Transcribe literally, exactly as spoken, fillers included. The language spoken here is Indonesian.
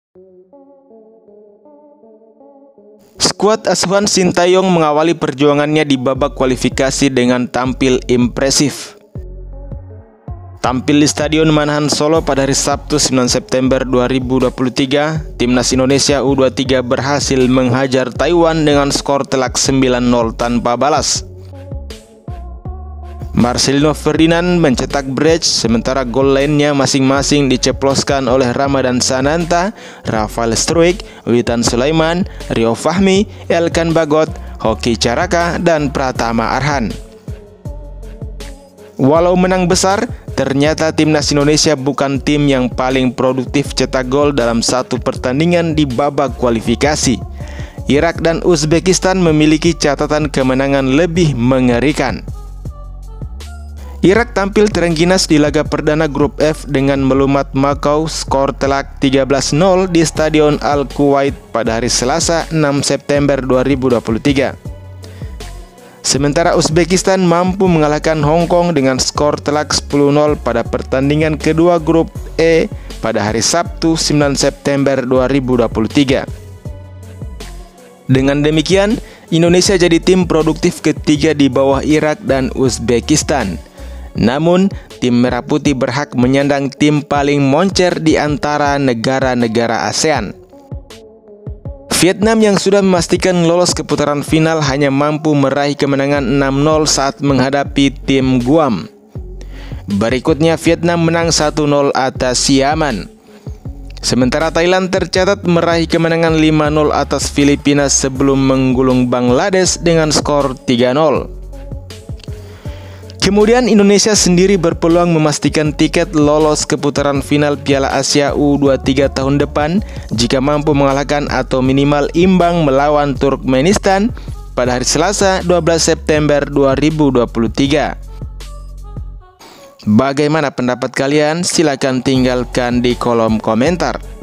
Skuad asuhan Sintayong mengawali perjuangannya di babak kualifikasi dengan tampil impresif. Tampil di Stadion Manahan Solo pada hari Sabtu sembilan September dua ribu dua puluh tiga, Timnas Indonesia U dua puluh tiga berhasil menghajar Taiwan dengan skor telak sembilan nol tanpa balas. Marcelino Ferdinand mencetak brace, sementara gol lainnya masing-masing diceploskan oleh Ramadan Sananta, Rafael Struijk, Witan Sulaiman, Rio Fahmi, Elkan Bagot, Hoki Caraka, dan Pratama Arhan. Walau menang besar, ternyata Timnas Indonesia bukan tim yang paling produktif cetak gol dalam satu pertandingan di babak kualifikasi. Irak dan Uzbekistan memiliki catatan kemenangan lebih mengerikan. Irak tampil terengginas di laga perdana grup F dengan melumat Makau skor telak tiga belas nol di Stadion Al-Kuwait pada hari Selasa enam September dua ribu dua puluh tiga. Sementara Uzbekistan mampu mengalahkan Hong Kong dengan skor telak sepuluh nol pada pertandingan kedua grup E pada hari Sabtu sembilan September dua ribu dua puluh tiga. Dengan demikian, Indonesia jadi tim produktif ketiga di bawah Irak dan Uzbekistan. Namun, tim Merah Putih berhak menyandang tim paling moncer di antara negara-negara ASEAN. Vietnam yang sudah memastikan lolos ke putaran final hanya mampu meraih kemenangan enam nol saat menghadapi tim Guam. Berikutnya Vietnam menang satu nol atas Yaman. Sementara Thailand tercatat meraih kemenangan lima nol atas Filipina sebelum menggulung Bangladesh dengan skor tiga nol. Kemudian Indonesia sendiri berpeluang memastikan tiket lolos ke putaran final Piala Asia U dua puluh tiga tahun depan jika mampu mengalahkan atau minimal imbang melawan Turkmenistan pada hari Selasa dua belas September dua ribu dua puluh tiga. Bagaimana pendapat kalian? Silakan tinggalkan di kolom komentar.